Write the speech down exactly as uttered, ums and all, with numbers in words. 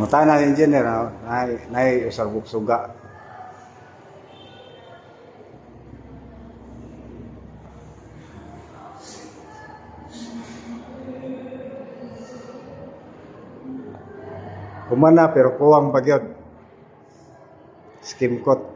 Muta na engineer na nay nay usag suga. Humana pero kuwang pagyod. Skim coat.